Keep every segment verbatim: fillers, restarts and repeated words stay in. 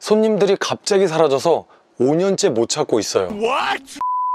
손님들이 갑자기 사라져서 오 년째 못 찾고 있어요. What?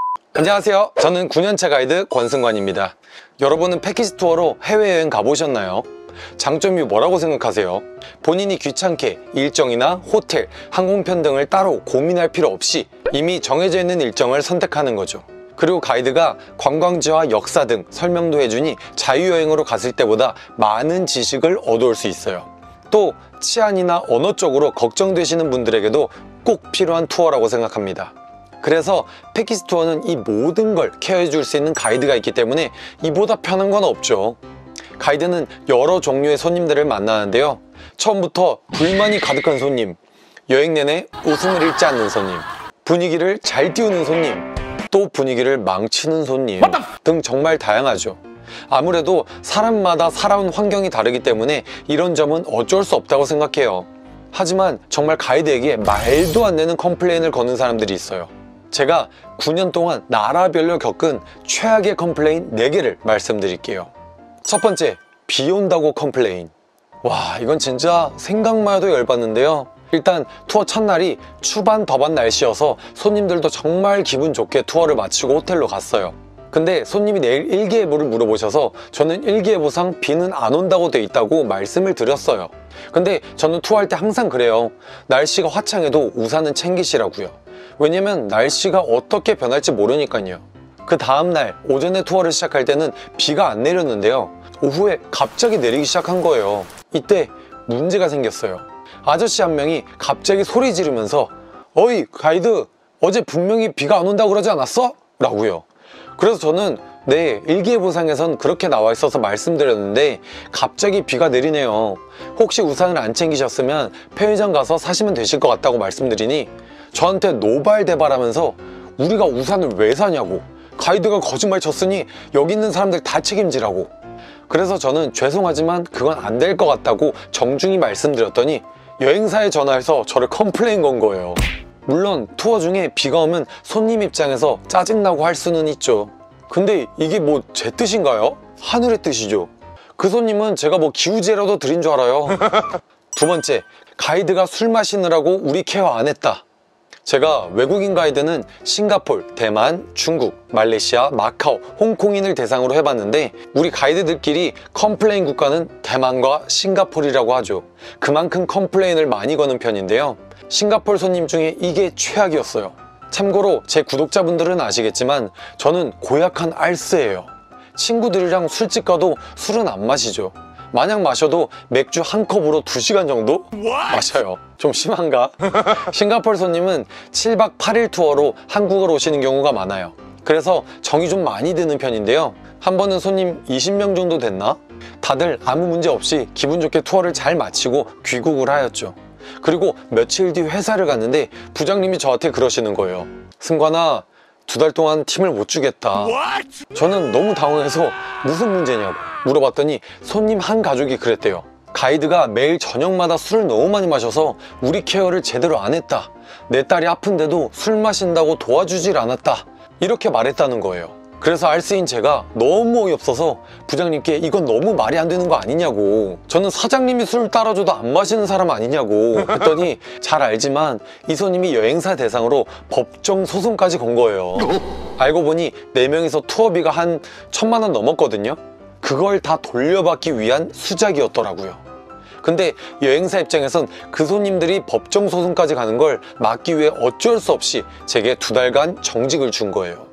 안녕하세요. 저는 구 년차 가이드 권승관입니다. 여러분은 패키지 투어로 해외여행 가보셨나요? 장점이 뭐라고 생각하세요? 본인이 귀찮게 일정이나 호텔, 항공편 등을 따로 고민할 필요 없이 이미 정해져 있는 일정을 선택하는 거죠. 그리고 가이드가 관광지와 역사 등 설명도 해주니 자유여행으로 갔을 때보다 많은 지식을 얻어올 수 있어요. 또 치안이나 언어 쪽으로 걱정되시는 분들에게도 꼭 필요한 투어라고 생각합니다. 그래서 패키지 투어는 이 모든 걸 케어해 줄 수 있는 가이드가 있기 때문에 이보다 편한 건 없죠. 가이드는 여러 종류의 손님들을 만나는데요. 처음부터 불만이 가득한 손님, 여행 내내 웃음을 잃지 않는 손님, 분위기를 잘 띄우는 손님, 또 분위기를 망치는 손님 등 정말 다양하죠. 아무래도 사람마다 살아온 환경이 다르기 때문에 이런 점은 어쩔 수 없다고 생각해요. 하지만 정말 가이드에게 말도 안 되는 컴플레인을 거는 사람들이 있어요. 제가 구 년 동안 나라별로 겪은 최악의 컴플레인 네 개를 말씀드릴게요. 첫 번째, 비 온다고 컴플레인. 와, 이건 진짜 생각만 해도 열받는데요. 일단 투어 첫날이 추반 더반 날씨여서 손님들도 정말 기분 좋게 투어를 마치고 호텔로 갔어요. 근데 손님이 내일 일기예보를 물어보셔서 저는 일기예보상 비는 안 온다고 돼 있다고 말씀을 드렸어요. 근데 저는 투어할 때 항상 그래요. 날씨가 화창해도 우산은 챙기시라고요. 왜냐면 날씨가 어떻게 변할지 모르니까요. 그 다음날 오전에 투어를 시작할 때는 비가 안 내렸는데요. 오후에 갑자기 내리기 시작한 거예요. 이때 문제가 생겼어요. 아저씨 한 명이 갑자기 소리 지르면서 어이 가이드, 어제 분명히 비가 안 온다고 그러지 않았어? 라고요. 그래서 저는 네, 일기예보상에선 그렇게 나와 있어서 말씀드렸는데 갑자기 비가 내리네요. 혹시 우산을 안 챙기셨으면 편의점 가서 사시면 되실 것 같다고 말씀드리니 저한테 노발대발하면서 우리가 우산을 왜 사냐고, 가이드가 거짓말 쳤으니 여기 있는 사람들 다 책임지라고. 그래서 저는 죄송하지만 그건 안 될 것 같다고 정중히 말씀드렸더니 여행사에 전화해서 저를 컴플레인 건 거예요. 물론 투어 중에 비가 오면 손님 입장에서 짜증나고 할 수는 있죠. 근데 이게 뭐 제 뜻인가요? 하늘의 뜻이죠. 그 손님은 제가 뭐 기우제라도 드린 줄 알아요. 두 번째, 가이드가 술 마시느라고 우리 케어 안 했다. 제가 외국인 가이드는 싱가폴, 대만, 중국, 말레이시아, 마카오, 홍콩인을 대상으로 해봤는데 우리 가이드들끼리 컴플레인 국가는 대만과 싱가폴이라고 하죠. 그만큼 컴플레인을 많이 거는 편인데요. 싱가폴 손님 중에 이게 최악이었어요. 참고로 제 구독자분들은 아시겠지만 저는 고약한 알쓰예요. 친구들이랑 술집 가도 술은 안 마시죠. 만약 마셔도 맥주 한 컵으로 두 시간 정도 마셔요. 좀 심한가? 싱가폴 손님은 칠 박 팔 일 투어로 한국을 오시는 경우가 많아요. 그래서 정이 좀 많이 드는 편인데요. 한 번은 손님 이십 명 정도 됐나? 다들 아무 문제 없이 기분 좋게 투어를 잘 마치고 귀국을 하였죠. 그리고 며칠 뒤 회사를 갔는데 부장님이 저한테 그러시는 거예요. 승관아, 두 달 동안 팀을 못 주겠다. 저는 너무 당황해서 무슨 문제냐고 물어봤더니 손님 한 가족이 그랬대요. 가이드가 매일 저녁마다 술을 너무 많이 마셔서 우리 케어를 제대로 안 했다. 내 딸이 아픈데도 술 마신다고 도와주질 않았다. 이렇게 말했다는 거예요. 그래서 알쓰인 제가 너무 어이없어서 부장님께 이건 너무 말이 안 되는 거 아니냐고, 저는 사장님이 술 따라줘도 안 마시는 사람 아니냐고 했더니 잘 알지만 이 손님이 여행사 대상으로 법정 소송까지 건 거예요. 알고 보니 네 명이서 투어비가 한 천만 원 넘었거든요. 그걸 다 돌려받기 위한 수작이었더라고요. 근데 여행사 입장에선 그 손님들이 법정 소송까지 가는 걸 막기 위해 어쩔 수 없이 제게 두 달간 정직을 준 거예요.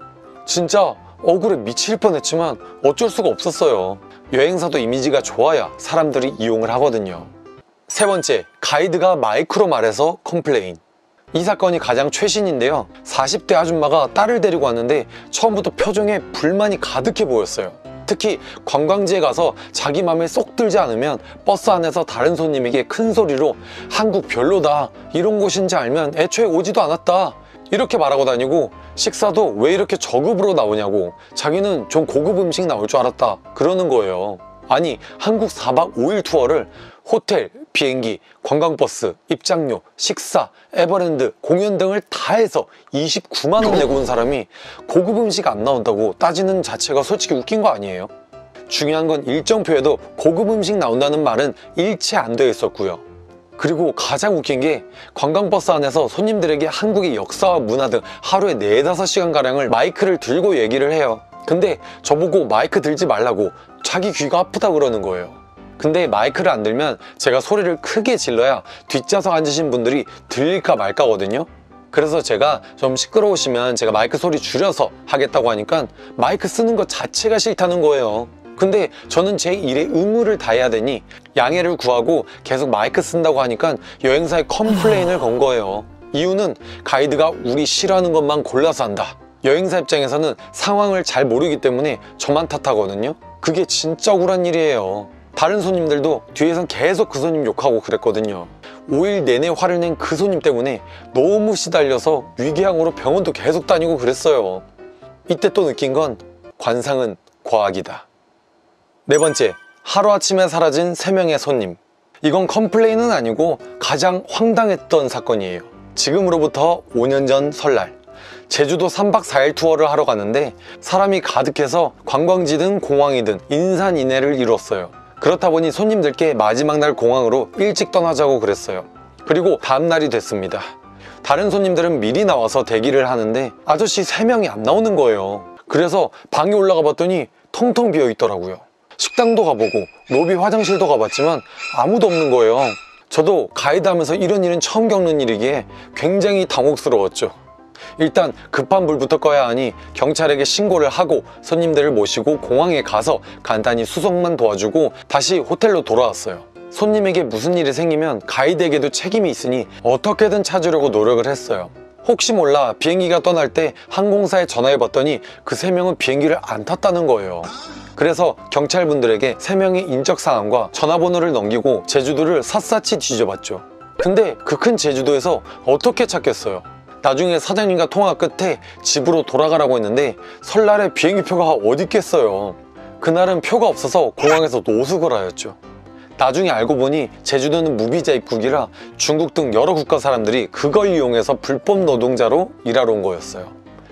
진짜 억울해 미칠 뻔했지만 어쩔 수가 없었어요. 여행사도 이미지가 좋아야 사람들이 이용을 하거든요. 세 번째, 가이드가 마이크로 말해서 컴플레인. 이 사건이 가장 최신인데요. 사십 대 아줌마가 딸을 데리고 왔는데 처음부터 표정에 불만이 가득해 보였어요. 특히 관광지에 가서 자기 맘에 쏙 들지 않으면 버스 안에서 다른 손님에게 큰 소리로 한국 별로다, 이런 곳인지 알면 애초에 오지도 않았다, 이렇게 말하고 다니고 식사도 왜 이렇게 저급으로 나오냐고, 자기는 좀 고급 음식 나올 줄 알았다 그러는 거예요. 아니, 한국 사 박 오 일 투어를 호텔, 비행기, 관광버스, 입장료, 식사, 에버랜드, 공연 등을 다 해서 이십구만 원 내고 온 사람이 고급 음식 안 나온다고 따지는 자체가 솔직히 웃긴 거 아니에요? 중요한 건 일정표에도 고급 음식 나온다는 말은 일체 안 되어 있었고요. 그리고 가장 웃긴 게 관광버스 안에서 손님들에게 한국의 역사와 문화 등 하루에 네다섯 시간가량을 마이크를 들고 얘기를 해요. 근데 저보고 마이크 들지 말라고, 자기 귀가 아프다 그러는 거예요. 근데 마이크를 안 들면 제가 소리를 크게 질러야 뒷좌석 앉으신 분들이 들릴까 말까거든요. 그래서 제가 좀 시끄러우시면 제가 마이크 소리 줄여서 하겠다고 하니까 마이크 쓰는 것 자체가 싫다는 거예요. 근데 저는 제 일의 의무를 다해야 되니 양해를 구하고 계속 마이크 쓴다고 하니까 여행사에 컴플레인을 건 거예요. 이유는 가이드가 우리 싫어하는 것만 골라서 한다. 여행사 입장에서는 상황을 잘 모르기 때문에 저만 탓하거든요. 그게 진짜 억울한 일이에요. 다른 손님들도 뒤에선 계속 그 손님 욕하고 그랬거든요. 오 일 내내 화를 낸 그 손님 때문에 너무 시달려서 위궤양으로 병원도 계속 다니고 그랬어요. 이때 또 느낀 건 관상은 과학이다. 네 번째, 하루아침에 사라진 세 명의 손님. 이건 컴플레인은 아니고 가장 황당했던 사건이에요. 지금으로부터 오 년 전 설날, 제주도 삼 박 사 일 투어를 하러 갔는데 사람이 가득해서 관광지든 공항이든 인산인해를 이뤘어요. 그렇다 보니 손님들께 마지막 날 공항으로 일찍 떠나자고 그랬어요. 그리고 다음 날이 됐습니다. 다른 손님들은 미리 나와서 대기를 하는데 아저씨 세 명이 안 나오는 거예요. 그래서 방에 올라가 봤더니 텅텅 비어 있더라고요. 식당도 가보고 로비 화장실도 가봤지만 아무도 없는 거예요. 저도 가이드 하면서 이런 일은 처음 겪는 일이기에 굉장히 당혹스러웠죠. 일단 급한 불부터 꺼야 하니 경찰에게 신고를 하고 손님들을 모시고 공항에 가서 간단히 수속만 도와주고 다시 호텔로 돌아왔어요. 손님에게 무슨 일이 생기면 가이드에게도 책임이 있으니 어떻게든 찾으려고 노력을 했어요. 혹시 몰라 비행기가 떠날 때 항공사에 전화해봤더니 그 세 명은 비행기를 안 탔다는 거예요. 그래서 경찰분들에게 세 명의 인적사항과 전화번호를 넘기고 제주도를 샅샅이 뒤져봤죠. 근데 그 큰 제주도에서 어떻게 찾겠어요? 나중에 사장님과 통화 끝에 집으로 돌아가라고 했는데 설날에 비행기표가 어디 있겠어요. 그날은 표가 없어서 공항에서 노숙을 하였죠. 나중에 알고 보니 제주도는 무비자 입국이라 중국 등 여러 국가 사람들이 그걸 이용해서 불법 노동자로 일하러 온 거였어요.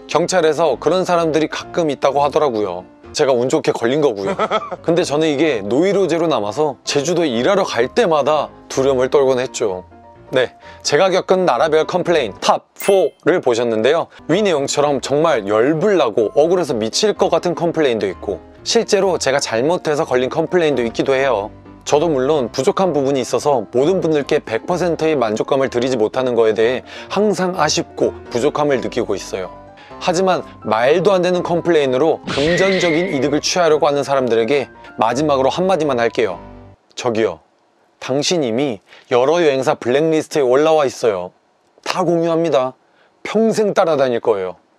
경찰에서 그런 사람들이 가끔 있다고 하더라고요. 제가 운 좋게 걸린 거고요. 근데 저는 이게 노이로제로 남아서 제주도에 일하러 갈 때마다 두려움을 떨곤 했죠. 네, 제가 겪은 나라별 컴플레인 탑 사를 보셨는데요. 위 내용처럼 정말 열불나고 억울해서 미칠 것 같은 컴플레인도 있고 실제로 제가 잘못해서 걸린 컴플레인도 있기도 해요. 저도 물론 부족한 부분이 있어서 모든 분들께 백 퍼센트의 만족감을 드리지 못하는 거에 대해 항상 아쉽고 부족함을 느끼고 있어요. 하지만 말도 안 되는 컴플레인으로 금전적인 이득을 취하려고 하는 사람들에게 마지막으로 한마디만 할게요. 저기요, 당신 이미 여러 여행사 블랙리스트에 올라와 있어요. 다 공유합니다. 평생 따라다닐 거예요.